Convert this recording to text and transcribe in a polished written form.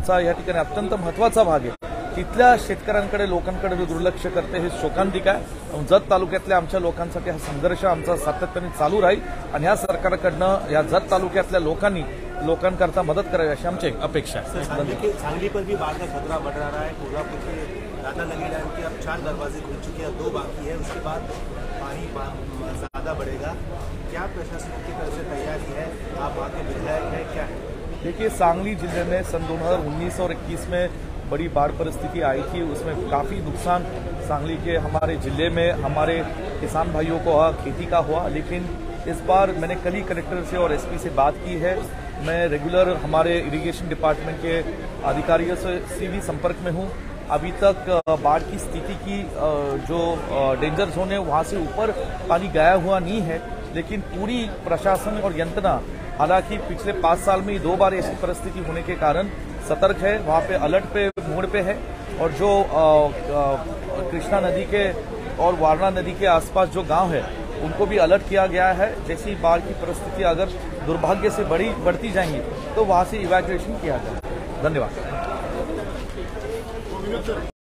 आमचा या ठिकाणी अत्यंत महत्त्वाचा भाग आहे. तिथल्या शेतकऱ्यांकडे लोकांकडे दुर्लक्ष करते हे शोकांतिक आहे. जत तालुक्यातल्या आमच्या लोकांसाठी हा संघर्ष आमचा सातत्याने चालू राहील आणि ह्या सरकारकडनं या जत तालुक्यातल्या लोकांकरता मदत करावी अशी आमची अपेक्षा आहे. सांगली पर भी बाढ़ का खतरा बढ़ रहा है. कोल्हापुर के दादा लगी डैम के अब 4 दरवाजे खुल चुके हैं, 2 बाकी है. उसके बाद पानी ज्यादा बढ़ेगा. क्या प्रशासन की तरफ से तैयारी है? आप वहाँ के विधायक हैं, क्या है? देखिए, सांगली जिले में सन 2019 और 21 में बड़ी बाढ़ परिस्थिति आई थी. उसमें काफ़ी नुकसान सांगली के हमारे जिले में हमारे किसान भाइयों को खेती का हुआ. लेकिन इस बार मैंने कल ही कलेक्टर से और एसपी से बात की है. मैं रेगुलर हमारे इरिगेशन डिपार्टमेंट के अधिकारियों से भी संपर्क में हूँ. अभी तक बाढ़ की स्थिति की जो डेंजर जोन है वहाँ से ऊपर पानी गया हुआ नहीं है. लेकिन पूरी प्रशासन और यंत्रणा, हालांकि पिछले 5 साल में 2 बार ऐसी परिस्थिति होने के कारण सतर्क है. वहाँ पे अलर्ट पे मोड पे है. और जो कृष्णा नदी के और वारणा नदी के आसपास जो गांव है उनको भी अलर्ट किया गया है. जैसी बाढ़ की परिस्थिति अगर दुर्भाग्य से बढ़ती जाएंगी तो वहाँ से इवैक्यूएशन किया जाए. धन्यवाद.